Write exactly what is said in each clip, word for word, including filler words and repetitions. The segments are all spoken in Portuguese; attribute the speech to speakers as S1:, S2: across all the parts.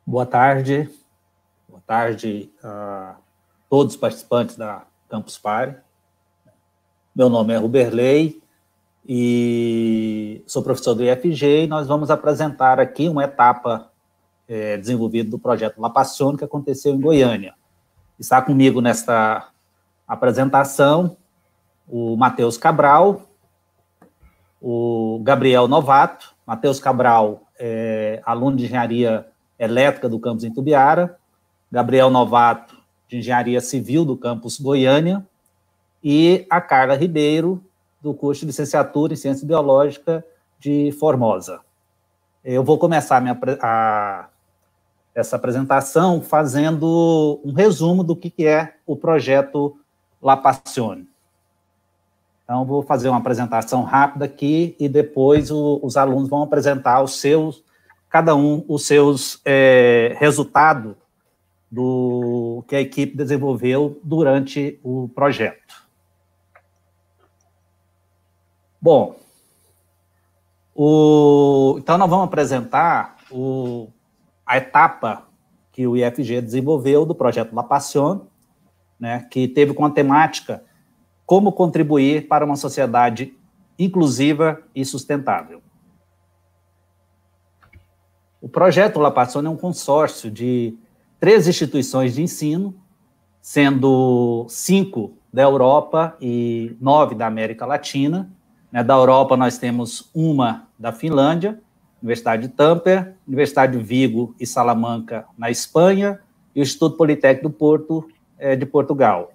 S1: Boa tarde, boa tarde a todos os participantes da Campus Party. Meu nome é Ruberley e sou professor do I F G e nós vamos apresentar aqui uma etapa é, desenvolvida do projeto La Passione que aconteceu em Goiânia. Está comigo nesta apresentação o Matheus Cabral, o Gabriel Novato. Matheus Cabral é aluno de engenharia elétrica do campus Itumbiara, Gabriel Novato, de engenharia civil do campus Goiânia, e a Carla Ribeiro, do curso de licenciatura em ciência biológica de Formosa. Eu vou começar a minha, a, essa apresentação fazendo um resumo do que, que é o projeto La Passione. Então, vou fazer uma apresentação rápida aqui e depois o, os alunos vão apresentar os seus, cada um, os seus é, resultados do que a equipe desenvolveu durante o projeto. Bom, o, então nós vamos apresentar o, a etapa que o I F G desenvolveu do projeto La Passione, né, que teve como temática como contribuir para uma sociedade inclusiva e sustentável. O projeto La Passione é um consórcio de três instituições de ensino, sendo cinco da Europa e nove da América Latina. Da Europa, nós temos uma da Finlândia, Universidade de Tampere, Universidade de Vigo e Salamanca, na Espanha, e o Instituto Politécnico do Porto, é, de Portugal.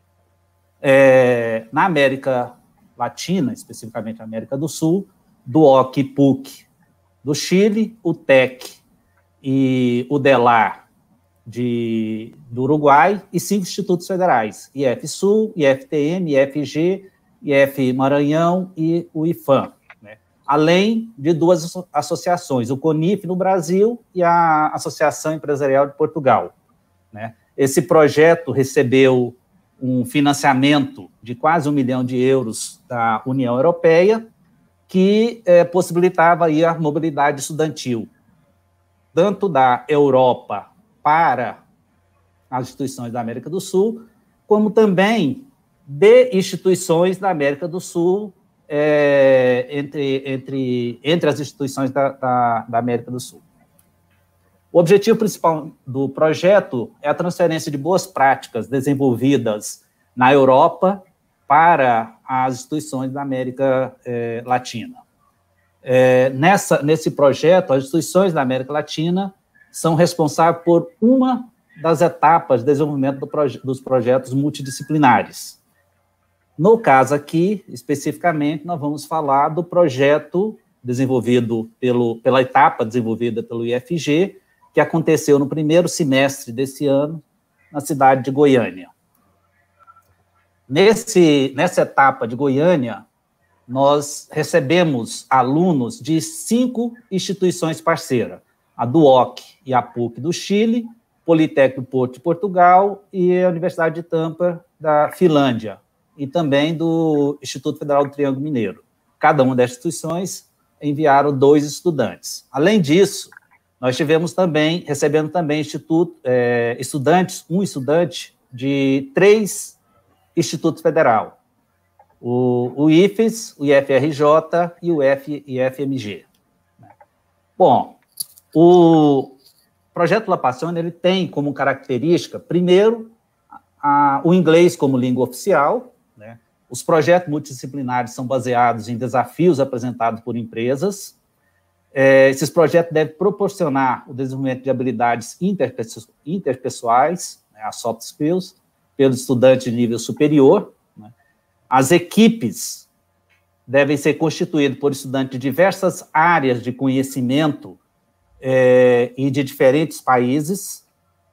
S1: É, na América Latina, especificamente na América do Sul, do O C e P U C do Chile, o T E C e o DELAR de, do Uruguai, e cinco institutos federais, I F Sul, I F T M, I F G, I F Maranhão e o IFAM, né? Além de duas associações, o CONIF no Brasil e a Associação Empresarial de Portugal, né? Esse projeto recebeu um financiamento de quase um milhão de euros da União Europeia, que é, possibilitava aí a mobilidade estudantil, tanto da Europa para as instituições da América do Sul, como também de instituições da América do Sul, é, entre, entre, entre as instituições da, da, da América do Sul. O objetivo principal do projeto é a transferência de boas práticas desenvolvidas na Europa para as instituições da América é, Latina. É, nessa, nesse projeto, as instituições da América Latina são responsáveis por uma das etapas de desenvolvimento do proje- dos projetos multidisciplinares. No caso aqui, especificamente, nós vamos falar do projeto desenvolvido pelo, pela etapa desenvolvida pelo I F G, que aconteceu no primeiro semestre desse ano, na cidade de Goiânia. Nesse, nessa etapa de Goiânia, nós recebemos alunos de cinco instituições parceiras, a do O C e a P U C do Chile, Politécnico do Porto de Portugal e a Universidade de Tampa da Finlândia, e também do Instituto Federal do Triângulo Mineiro. Cada uma dessas instituições enviaram dois estudantes. Além disso, nós tivemos também, recebendo também instituto, é, estudantes, um estudante de três institutos federais, o, o I F E S, o I F R J e o F, I F M G. Bom, o projeto La Passione, ele tem como característica, primeiro, a, o inglês como língua oficial, né? Os projetos multidisciplinares são baseados em desafios apresentados por empresas. É, esses projetos devem proporcionar o desenvolvimento de habilidades interpessoais, interpessoais, né, as soft skills, pelos estudantes de nível superior, né? As equipes devem ser constituídas por estudantes de diversas áreas de conhecimento é, e de diferentes países.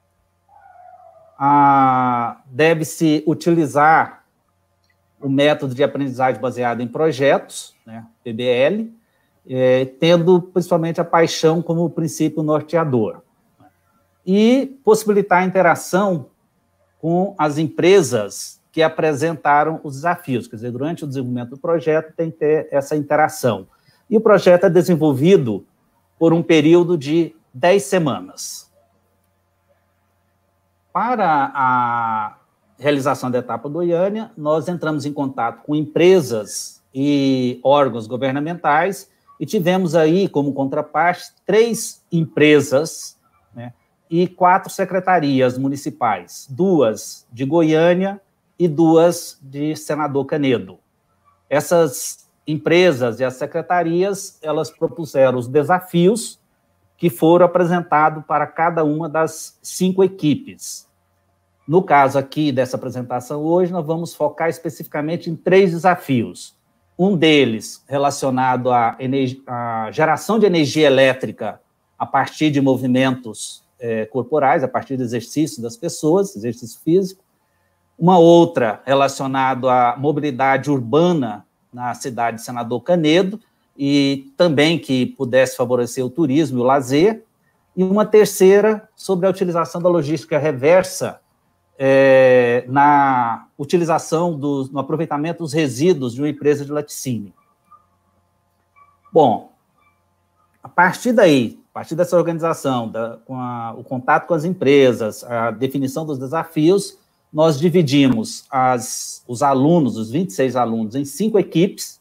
S1: Ah, deve-se utilizar o método de aprendizagem baseado em projetos, né, P B L, é, tendo principalmente a paixão como princípio norteador. E possibilitar a interação com as empresas que apresentaram os desafios, quer dizer, durante o desenvolvimento do projeto tem que ter essa interação. E o projeto é desenvolvido por um período de dez semanas. para a realização da etapa Goiânia, nós entramos em contato com empresas e órgãos governamentais e tivemos aí, como contraparte, três empresas, né, e quatro secretarias municipais, duas de Goiânia e duas de Senador Canedo. Essas empresas e as secretarias, elas propuseram os desafios que foram apresentados para cada uma das cinco equipes. No caso aqui dessa apresentação hoje, nós vamos focar especificamente em três desafios. Um deles relacionado à, à geração de energia elétrica a partir de movimentos é, corporais, a partir do exercício das pessoas, exercício físico. Uma outra relacionada à mobilidade urbana na cidade de Senador Canedo, e também que pudesse favorecer o turismo e o lazer. E uma terceira sobre a utilização da logística reversa é, na utilização, do, no aproveitamento dos resíduos de uma empresa de laticínio. Bom, a partir daí, a partir dessa organização, da, com a, o contato com as empresas, a definição dos desafios, nós dividimos as, os alunos, os vinte e seis alunos, em cinco equipes,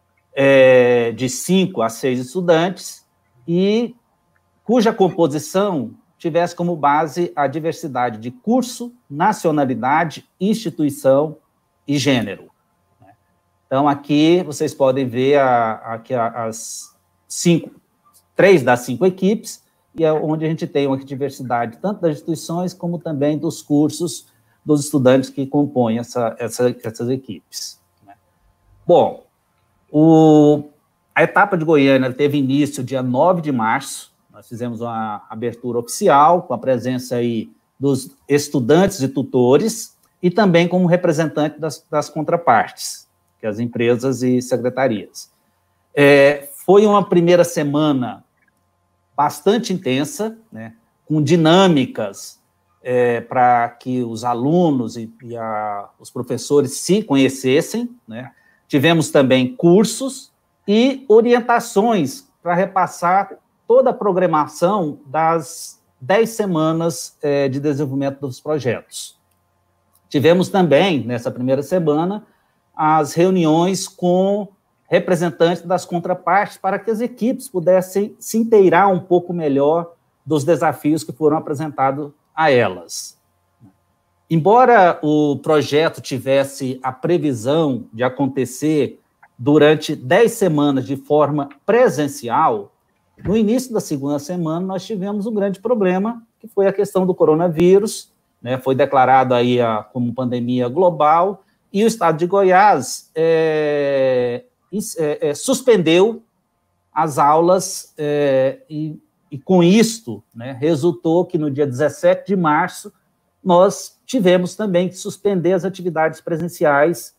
S1: é, de cinco a seis estudantes, e cuja composição tivesse como base a diversidade de curso, nacionalidade, instituição e gênero. Então, aqui vocês podem ver a, aqui as cinco, três das cinco equipes, e é onde a gente tem uma diversidade tanto das instituições como também dos cursos dos estudantes que compõem essa, essa, essas equipes. Bom, o, a etapa de Goiânia teve início dia nove de março, nós fizemos uma abertura oficial, com a presença aí dos estudantes e tutores, e também como representante das, das contrapartes, que é as empresas e secretarias. É, foi uma primeira semana bastante intensa, né, com dinâmicas É, para que os alunos e, e a, os professores se conhecessem, né? Tivemos também cursos e orientações para repassar toda a programação das dez semanas é, de desenvolvimento dos projetos. Tivemos também, nessa primeira semana, as reuniões com representantes das contrapartes para que as equipes pudessem se inteirar um pouco melhor dos desafios que foram apresentados a elas. Embora o projeto tivesse a previsão de acontecer durante dez semanas de forma presencial, no início da segunda semana nós tivemos um grande problema, que foi a questão do coronavírus, né, foi declarado aí a, como pandemia global, e o estado de Goiás é, é, é, suspendeu as aulas é, e E, com isto, né, resultou que no dia dezessete de março, nós tivemos também que suspender as atividades presenciais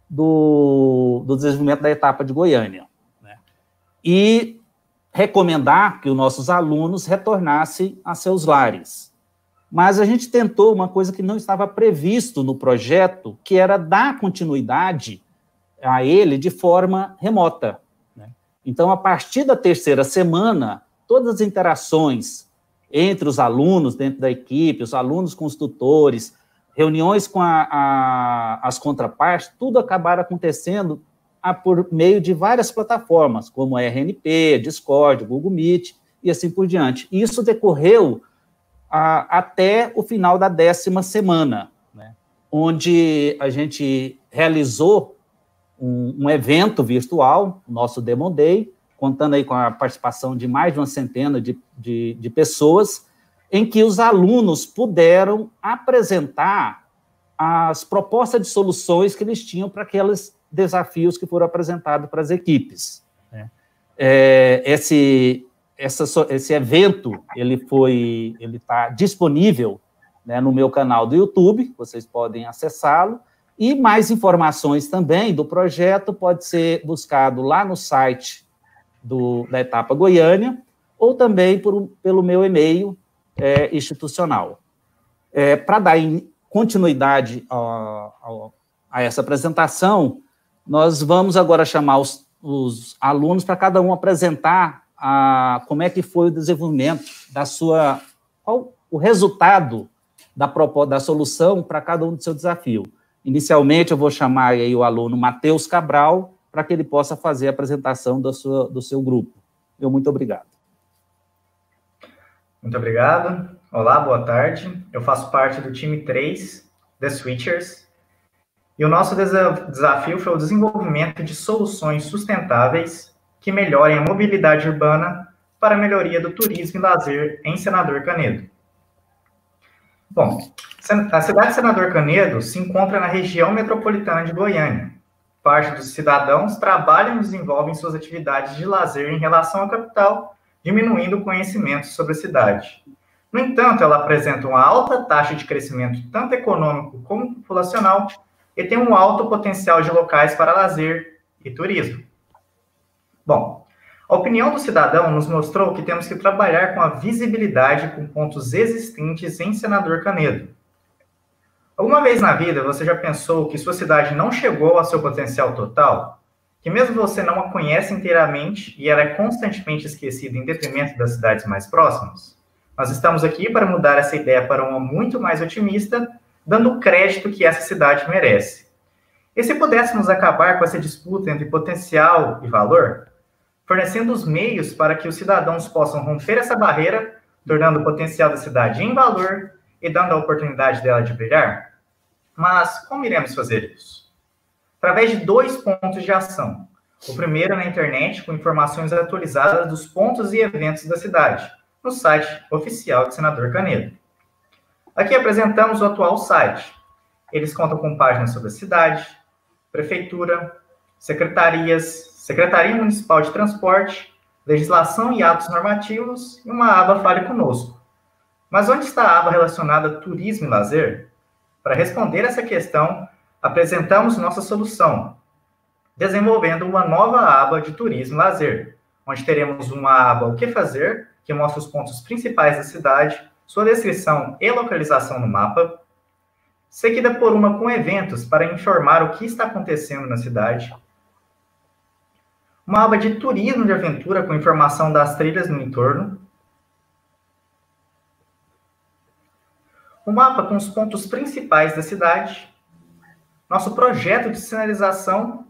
S1: do, do desenvolvimento da etapa de Goiânia, né, e recomendar que os nossos alunos retornassem a seus lares. Mas a gente tentou uma coisa que não estava previsto no projeto, que era dar continuidade a ele de forma remota, né. Então, a partir da terceira semana, todas as interações entre os alunos dentro da equipe, os alunos com os tutores, reuniões com a, a, as contrapartes, tudo acabaram acontecendo a, por meio de várias plataformas, como a R N P, Discord, Google Meet, e assim por diante. E isso decorreu a, até o final da décima semana, né, onde a gente realizou um, um evento virtual, o nosso Demo Day, contando aí com a participação de mais de uma centena de, de, de pessoas, em que os alunos puderam apresentar as propostas de soluções que eles tinham para aqueles desafios que foram apresentados para as equipes. Né? É, esse, essa, esse evento, ele foi, ele está disponível, né, no meu canal do YouTube, vocês podem acessá-lo, e mais informações também do projeto pode ser buscado lá no site Do, da etapa Goiânia, ou também por, pelo meu e-mail é, institucional. É, para dar continuidade a, a, a essa apresentação, nós vamos agora chamar os, os alunos para cada um apresentar a, como é que foi o desenvolvimento da sua, qual o resultado da, proposta, da solução para cada um do seu desafio. Inicialmente, eu vou chamar aí o aluno Matheus Cabral para que ele possa fazer a apresentação do seu, do seu grupo. Eu muito obrigado.
S2: Muito obrigado. Olá, boa tarde. Eu faço parte do time três, The Switchers, e o nosso desafio foi o desenvolvimento de soluções sustentáveis que melhorem a mobilidade urbana para a melhoria do turismo e lazer em Senador Canedo. Bom, a cidade de Senador Canedo se encontra na região metropolitana de Goiânia. Parte dos cidadãos trabalham e desenvolvem suas atividades de lazer em relação à capital, diminuindo o conhecimento sobre a cidade. No entanto, ela apresenta uma alta taxa de crescimento, tanto econômico como populacional, e tem um alto potencial de locais para lazer e turismo. Bom, a opinião do cidadão nos mostrou que temos que trabalhar com a visibilidade com pontos existentes em Senador Canedo. Alguma vez na vida você já pensou que sua cidade não chegou ao seu potencial total? Que mesmo você não a conhece inteiramente e ela é constantemente esquecida em detrimento das cidades mais próximas? Nós estamos aqui para mudar essa ideia para uma muito mais otimista, dando o crédito que essa cidade merece. E se pudéssemos acabar com essa disputa entre potencial e valor, fornecendo os meios para que os cidadãos possam romper essa barreira, tornando o potencial da cidade em valor e dando a oportunidade dela de brilhar? Mas como iremos fazer isso? Através de dois pontos de ação. O primeiro na internet, com informações atualizadas dos pontos e eventos da cidade, no site oficial de Senador Canedo. Aqui apresentamos o atual site. Eles contam com páginas sobre a cidade, prefeitura, secretarias, Secretaria Municipal de Transporte, legislação e atos normativos e uma aba Fale Conosco. Mas onde está a aba relacionada a turismo e lazer? Para responder essa questão, apresentamos nossa solução, desenvolvendo uma nova aba de turismo e lazer, onde teremos uma aba O que fazer, que mostra os pontos principais da cidade, sua descrição e localização no mapa, seguida por uma com eventos para informar o que está acontecendo na cidade, uma aba de turismo de aventura com informação das trilhas no entorno, um mapa com os pontos principais da cidade, nosso projeto de sinalização,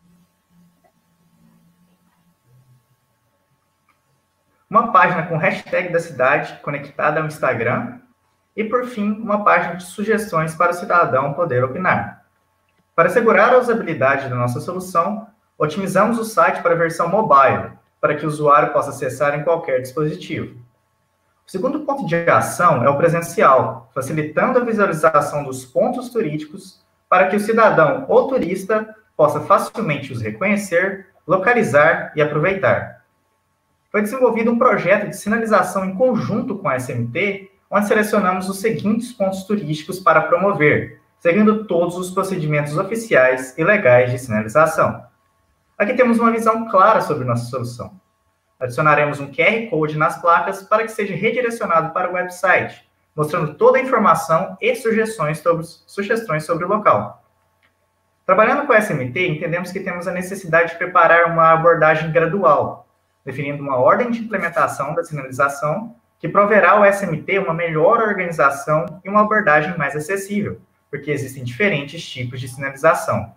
S2: uma página com hashtag da cidade conectada ao Instagram e, por fim, uma página de sugestões para o cidadão poder opinar. Para assegurar a usabilidade da nossa solução, otimizamos o site para a versão mobile, para que o usuário possa acessar em qualquer dispositivo. O segundo ponto de ação é o presencial, facilitando a visualização dos pontos turísticos para que o cidadão ou turista possa facilmente os reconhecer, localizar e aproveitar. Foi desenvolvido um projeto de sinalização em conjunto com a S M T, onde selecionamos os seguintes pontos turísticos para promover, seguindo todos os procedimentos oficiais e legais de sinalização. Aqui temos uma visão clara sobre nossa solução. Adicionaremos um Q R Code nas placas para que seja redirecionado para o website, mostrando toda a informação e sugestões sobre, sugestões sobre o local. Trabalhando com a S M T, entendemos que temos a necessidade de preparar uma abordagem gradual, definindo uma ordem de implementação da sinalização que proverá ao S M T uma melhor organização e uma abordagem mais acessível, porque existem diferentes tipos de sinalização.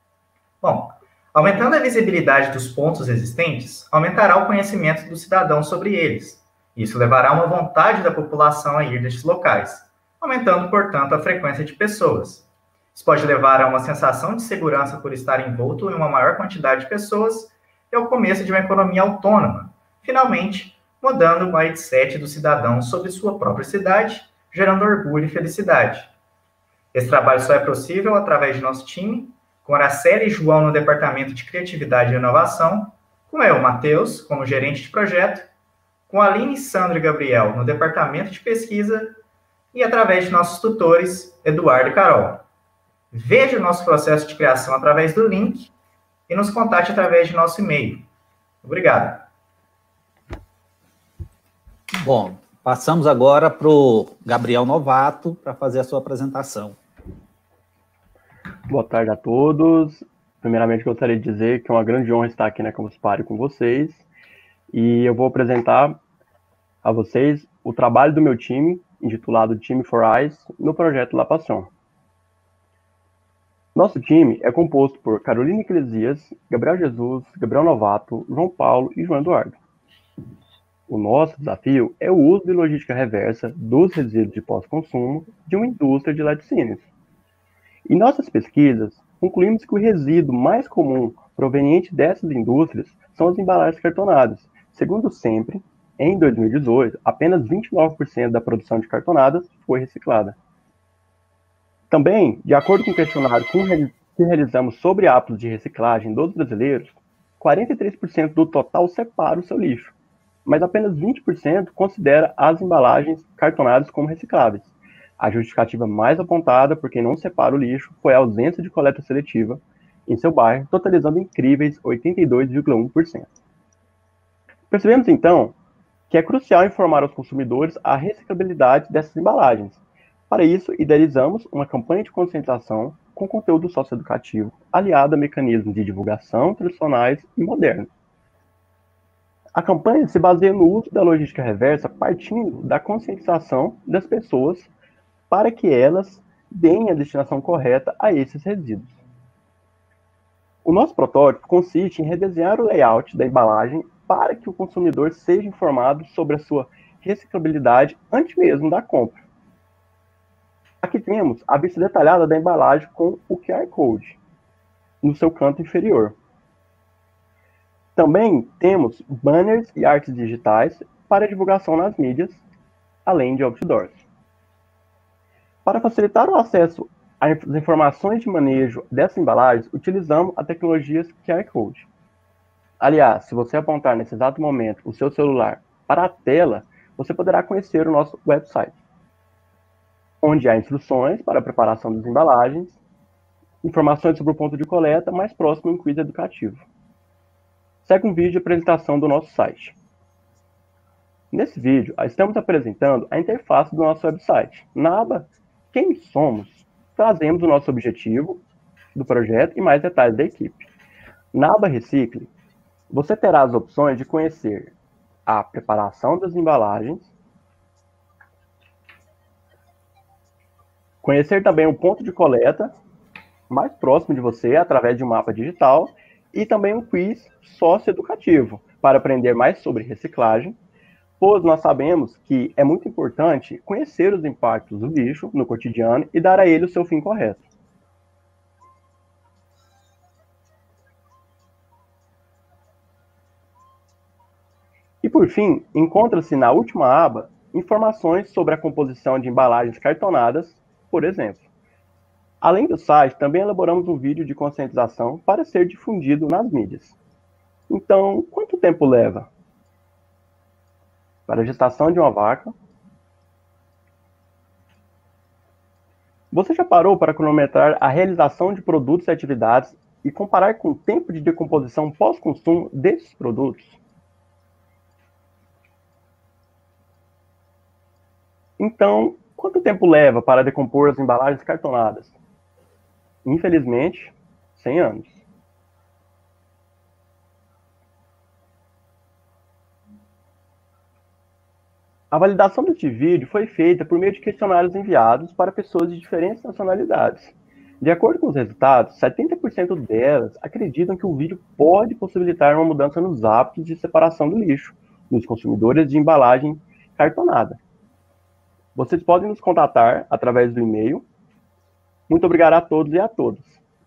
S2: Bom, aumentando a visibilidade dos pontos existentes, aumentará o conhecimento do cidadão sobre eles. Isso levará a uma vontade da população a ir destes locais, aumentando, portanto, a frequência de pessoas. Isso pode levar a uma sensação de segurança por estar envolto em uma maior quantidade de pessoas e ao começo de uma economia autônoma, finalmente, mudando o mindset do cidadão sobre sua própria cidade, gerando orgulho e felicidade. Esse trabalho só é possível através de nosso time, com Araceli e João no Departamento de Criatividade e Inovação, com eu, Matheus, como gerente de projeto, com a Aline, Sandro e Gabriel no Departamento de Pesquisa e através de nossos tutores, Eduardo e Carol. Veja o nosso processo de criação através do link e nos contate através de nosso e-mail. Obrigado.
S1: Bom, passamos agora para o Gabriel Novato para fazer a sua apresentação.
S3: Boa tarde a todos. Primeiramente, gostaria de dizer que é uma grande honra estar aqui na Campus Party com vocês. E eu vou apresentar a vocês o trabalho do meu time intitulado Time for Eyes, no projeto La Passion. Nosso time é composto por Carolina Eclesias, Gabriel Jesus, Gabriel Novato, João Paulo e João Eduardo. O nosso desafio é o uso de logística reversa dos resíduos de pós-consumo de uma indústria de laticínios. Em nossas pesquisas, concluímos que o resíduo mais comum proveniente dessas indústrias são as embalagens cartonadas. Segundo o SEMPRE, em dois mil e dezoito, apenas vinte e nove por cento da produção de cartonadas foi reciclada. Também, de acordo com o questionário que realizamos sobre hábitos de reciclagem dos brasileiros, quarenta e três por cento do total separa o seu lixo, mas apenas vinte por cento considera as embalagens cartonadas como recicláveis. A justificativa mais apontada por quem não separa o lixo foi a ausência de coleta seletiva em seu bairro, totalizando incríveis oitenta e dois vírgula um por cento. Percebemos, então, que é crucial informar aos consumidores a reciclabilidade dessas embalagens. Para isso, idealizamos uma campanha de conscientização com conteúdo socioeducativo, aliado a mecanismos de divulgação tradicionais e modernos. A campanha se baseia no uso da logística reversa partindo da conscientização das pessoas para que elas deem a destinação correta a esses resíduos. O nosso protótipo consiste em redesenhar o layout da embalagem para que o consumidor seja informado sobre a sua reciclabilidade antes mesmo da compra. Aqui temos a vista detalhada da embalagem com o Q R Code no seu canto inferior. Também temos banners e artes digitais para divulgação nas mídias, além de outdoors. Para facilitar o acesso às informações de manejo dessas embalagens, utilizamos a tecnologia Q R Code. Aliás, se você apontar nesse exato momento o seu celular para a tela, você poderá conhecer o nosso website, onde há instruções para a preparação das embalagens, informações sobre o ponto de coleta mais próximo e um quiz educativo. Segue um vídeo de apresentação do nosso site. Nesse vídeo, estamos apresentando a interface do nosso website. Na aba Quem Somos, trazemos o nosso objetivo do projeto e mais detalhes da equipe. Na aba Recicle, você terá as opções de conhecer a preparação das embalagens, conhecer também o ponto de coleta mais próximo de você através de um mapa digital e também um quiz socioeducativo para aprender mais sobre reciclagem, pois nós sabemos que é muito importante conhecer os impactos do lixo no cotidiano e dar a ele o seu fim correto. E por fim, encontra-se na última aba informações sobre a composição de embalagens cartonadas, por exemplo. Além do site, também elaboramos um vídeo de conscientização para ser difundido nas mídias. Então, quanto tempo leva para a gestação de uma vaca? Você já parou para cronometrar a realização de produtos e atividades e comparar com o tempo de decomposição pós-consumo desses produtos? Então, quanto tempo leva para decompor as embalagens cartonadas? Infelizmente, cem anos. A validação deste vídeo foi feita por meio de questionários enviados para pessoas de diferentes nacionalidades. De acordo com os resultados, setenta por cento delas acreditam que o vídeo pode possibilitar uma mudança nos hábitos de separação do lixo dos consumidores de embalagem cartonada. Vocês podem nos contatar através do e-mail. Muito obrigado a todos e a todas.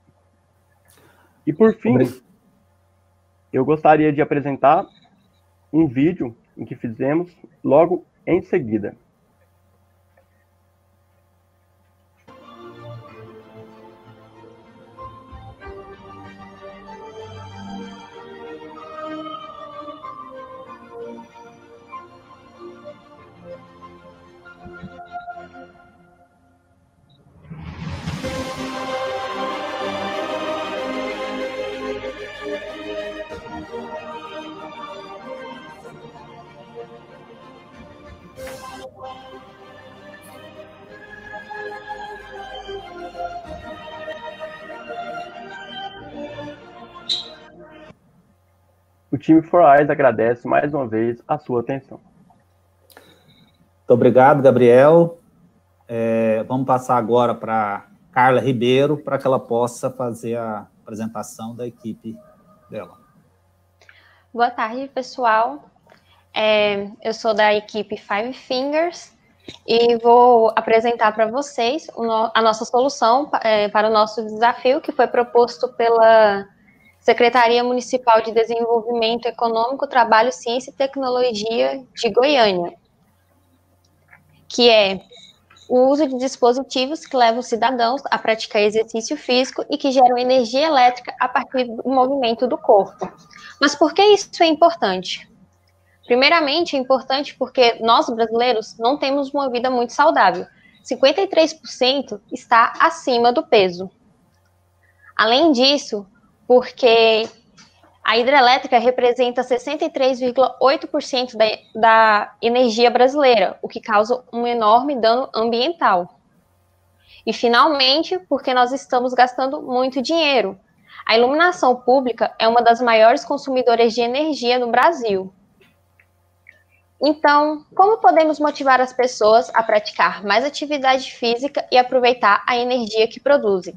S3: E por fim, eu gostaria de apresentar um vídeo em que fizemos logo em seguida. O time For Eyes agradece mais uma vez a sua atenção.
S1: Muito obrigado, Gabriel. É, vamos passar agora para Carla Ribeiro, para que ela possa fazer a apresentação da equipe dela.
S4: Boa tarde, pessoal. É, eu sou da equipe Five Fingers e vou apresentar para vocês o no, a nossa solução é, para o nosso desafio, que foi proposto pela Secretaria Municipal de Desenvolvimento Econômico, Trabalho, Ciência e Tecnologia de Goiânia, que é o uso de dispositivos que levam os cidadãos a praticar exercício físico e que geram energia elétrica a partir do movimento do corpo. Mas por que isso é importante? Primeiramente, é importante porque nós, brasileiros, não temos uma vida muito saudável. cinquenta e três por cento está acima do peso. Além disso, porque a hidrelétrica representa sessenta e três vírgula oito por cento da, da energia brasileira, o que causa um enorme dano ambiental. E, finalmente, porque nós estamos gastando muito dinheiro. A iluminação pública é uma das maiores consumidoras de energia no Brasil. Então, como podemos motivar as pessoas a praticar mais atividade física e aproveitar a energia que produzem?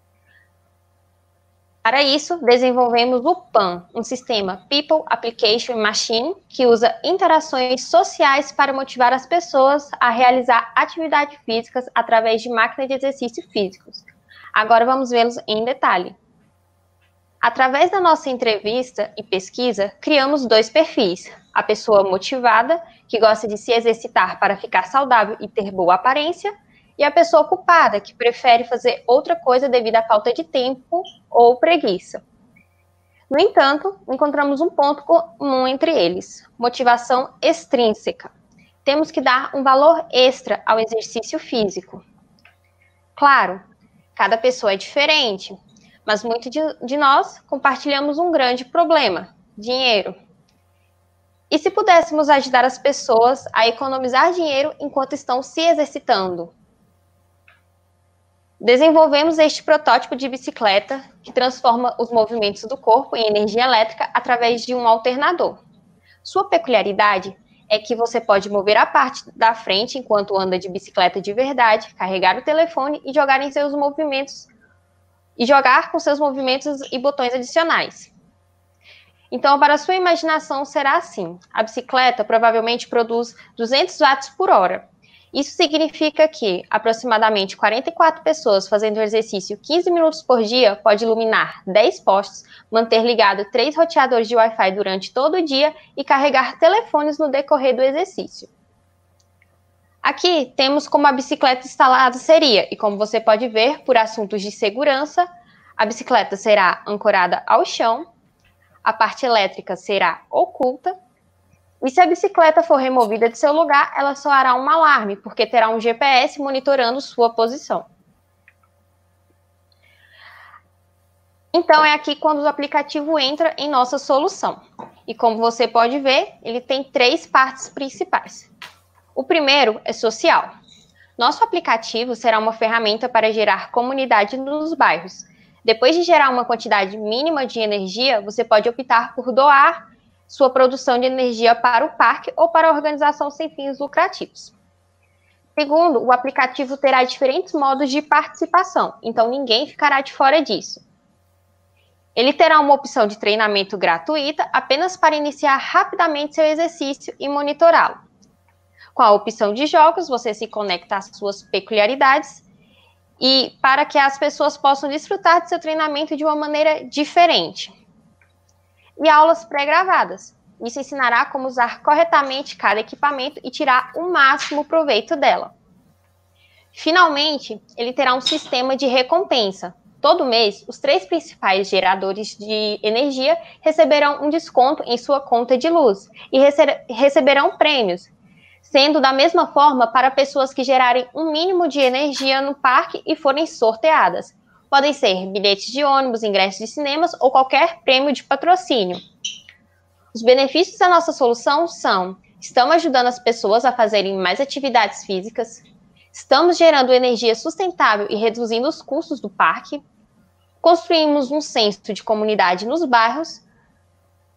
S4: Para isso, desenvolvemos o P A M, um sistema People Application Machine, que usa interações sociais para motivar as pessoas a realizar atividades físicas através de máquinas de exercício físicos. Agora vamos vê-los em detalhe. Através da nossa entrevista e pesquisa, criamos dois perfis. A pessoa motivada, que gosta de se exercitar para ficar saudável e ter boa aparência, e a pessoa ocupada, que prefere fazer outra coisa devido à falta de tempo ou preguiça. No entanto, encontramos um ponto comum entre eles: motivação extrínseca. Temos que dar um valor extra ao exercício físico. Claro, cada pessoa é diferente, mas muitos de, de nós compartilhamos um grande problema: dinheiro. E se pudéssemos ajudar as pessoas a economizar dinheiro enquanto estão se exercitando? Desenvolvemos este protótipo de bicicleta que transforma os movimentos do corpo em energia elétrica através de um alternador. Sua peculiaridade é que você pode mover a parte da frente enquanto anda de bicicleta de verdade, carregar o telefone e jogar em seus movimentos e jogar com seus movimentos e botões adicionais. Então, para a sua imaginação será assim: a bicicleta provavelmente produz duzentos watts por hora. Isso significa que aproximadamente quarenta e quatro pessoas fazendo exercício quinze minutos por dia pode iluminar dez postes, manter ligado três roteadores de Wi-Fi durante todo o dia e carregar telefones no decorrer do exercício. Aqui temos como a bicicleta instalada seria, e como você pode ver, por assuntos de segurança, a bicicleta será ancorada ao chão, a parte elétrica será oculta, e se a bicicleta for removida de seu lugar, ela soará um alarme, porque terá um G P S monitorando sua posição. Então, é aqui quando o aplicativo entra em nossa solução. E como você pode ver, ele tem três partes principais. O primeiro é social. Nosso aplicativo será uma ferramenta para gerar comunidade nos bairros. Depois de gerar uma quantidade mínima de energia, você pode optar por doar sua produção de energia para o parque ou para a organização sem fins lucrativos. Segundo, o aplicativo terá diferentes modos de participação, então ninguém ficará de fora disso. Ele terá uma opção de treinamento gratuita apenas para iniciar rapidamente seu exercício e monitorá-lo. Com a opção de jogos, você se conecta às suas peculiaridades e para que as pessoas possam desfrutar de seu treinamento de uma maneira diferente. E aulas pré-gravadas. Isso ensinará como usar corretamente cada equipamento e tirar o máximo proveito dela. Finalmente, ele terá um sistema de recompensa. Todo mês, os três principais geradores de energia receberão um desconto em sua conta de luz e rece- receberão prêmios, sendo da mesma forma para pessoas que gerarem um mínimo de energia no parque e forem sorteadas. Podem ser bilhetes de ônibus, ingressos de cinemas ou qualquer prêmio de patrocínio. Os benefícios da nossa solução são: estamos ajudando as pessoas a fazerem mais atividades físicas, estamos gerando energia sustentável e reduzindo os custos do parque, construímos um senso de comunidade nos bairros,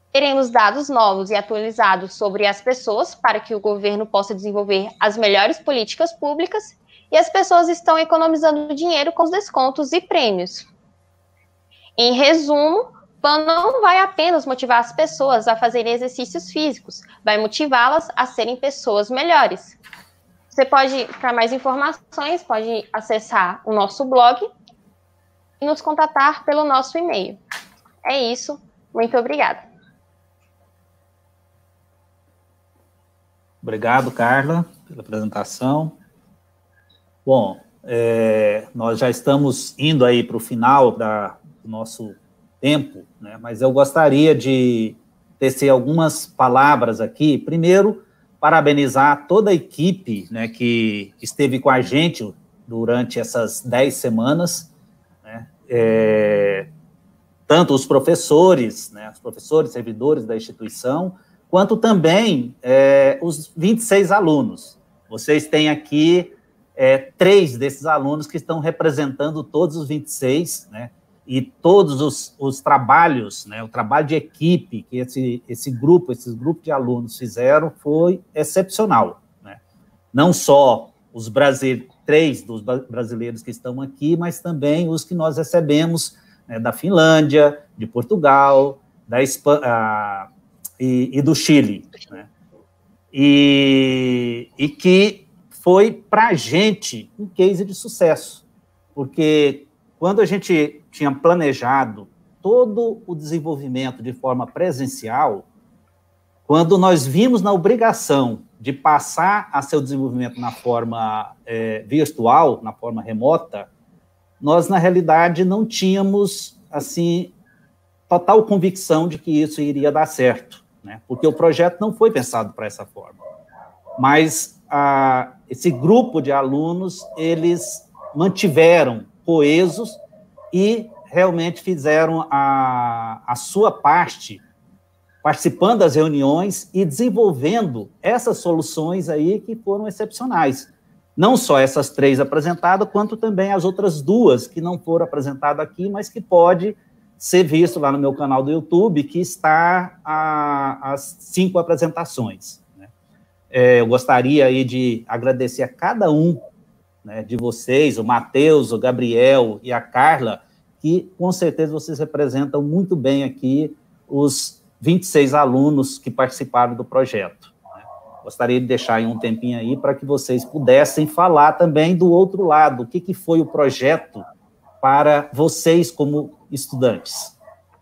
S4: Teremos dados novos e atualizados sobre as pessoas para que o governo possa desenvolver as melhores políticas públicas e as pessoas estão economizando dinheiro com os descontos e prêmios. Em resumo, o PAN não vai apenas motivar as pessoas a fazerem exercícios físicos, vai motivá-las a serem pessoas melhores. Você pode, para mais informações, pode acessar o nosso blog e nos contatar pelo nosso e-mail. É isso, muito obrigada.
S1: Obrigado, Carla, pela apresentação. Bom, é, nós já estamos indo aí para o final da, do nosso tempo, né, mas eu gostaria de tecer algumas palavras aqui. Primeiro, parabenizar toda a equipe, né, que esteve com a gente durante essas dez semanas, né, é, tanto os professores, né, os professores, servidores da instituição, quanto também é, os vinte e seis alunos. Vocês têm aqui é, três desses alunos que estão representando todos os vinte e seis, né, e todos os, os trabalhos, né, o trabalho de equipe que esse, esse grupo, esses grupos de alunos fizeram foi excepcional, né? Não só os brasileiros, três dos brasileiros que estão aqui, mas também os que nós recebemos, né, da Finlândia, de Portugal, da Espanha, E, e do Chile, né? E, e que foi, para a gente, um case de sucesso, porque quando a gente tinha planejado todo o desenvolvimento de forma presencial, quando nós vimos na obrigação de passar a seu desenvolvimento na forma é, virtual, na forma remota, nós, na realidade, não tínhamos, assim, total convicção de que isso iria dar certo, né? Porque o projeto não foi pensado para essa forma. Mas a, esse grupo de alunos, eles mantiveram coesos e realmente fizeram a, a sua parte, participando das reuniões e desenvolvendo essas soluções aí que foram excepcionais. Não só essas três apresentadas, quanto também as outras duas que não foram apresentadas aqui, mas que pode ser visto lá no meu canal do YouTube, que está a, as cinco apresentações, né? É, eu gostaria aí de agradecer a cada um, né, de vocês, o Matheus, o Gabriel e a Carla, que com certeza vocês representam muito bem aqui os vinte e seis alunos que participaram do projeto, né? Gostaria de deixar aí um tempinho aí para que vocês pudessem falar também do outro lado, o que, que foi o projeto para vocês como estudantes.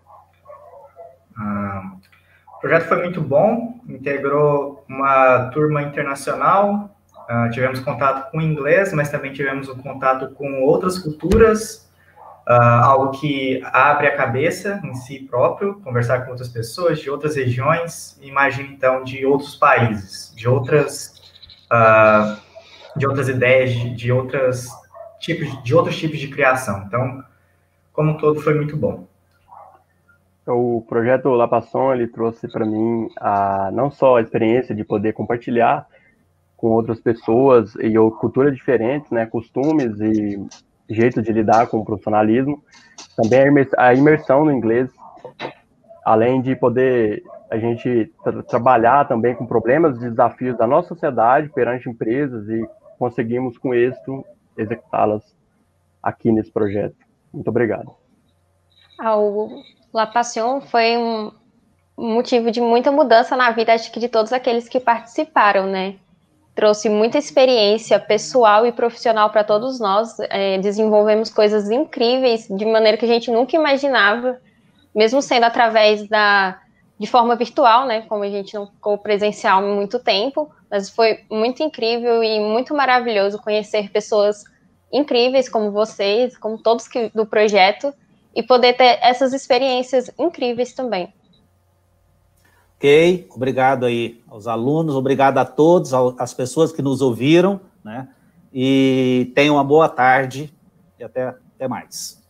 S2: Ah, o projeto foi muito bom, integrou uma turma internacional, ah, tivemos contato com inglês, mas também tivemos um contato com outras culturas, ah, algo que abre a cabeça em si próprio, conversar com outras pessoas de outras regiões, imagina então de outros países, de outras, ah, de outras ideias, de, de outras tipos, de outros tipos de criação. Então, como um todo, foi muito bom.
S3: O projeto La Passion, ele trouxe para mim a, não só a experiência de poder compartilhar com outras pessoas e culturas diferentes, né, costumes e jeito de lidar com o profissionalismo, também a imersão no inglês, além de poder a gente tra trabalhar também com problemas e desafios da nossa sociedade perante empresas e conseguimos, com êxito, executá-las aqui nesse projeto. Muito obrigado.
S4: O La Passion foi um motivo de muita mudança na vida, acho que de todos aqueles que participaram, né? Trouxe muita experiência pessoal e profissional para todos nós, é, desenvolvemos coisas incríveis de maneira que a gente nunca imaginava, mesmo sendo através da, de forma virtual, né? Como a gente não ficou presencial em muito tempo, mas foi muito incrível e muito maravilhoso conhecer pessoas incríveis como vocês, como todos que, do projeto, e poder ter essas experiências incríveis também.
S1: Ok, obrigado aí aos alunos, obrigado a todos, às pessoas que nos ouviram, né? E tenham uma boa tarde e até, até mais.